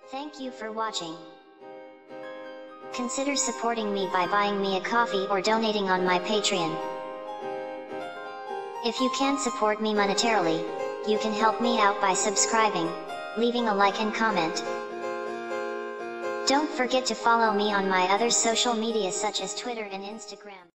Thank you for watching. Consider supporting me by buying me a coffee or donating on my Patreon. If you can't support me monetarily, you can help me out by subscribing, leaving a like and comment. Don't forget to follow me on my other social media such as Twitter and Instagram.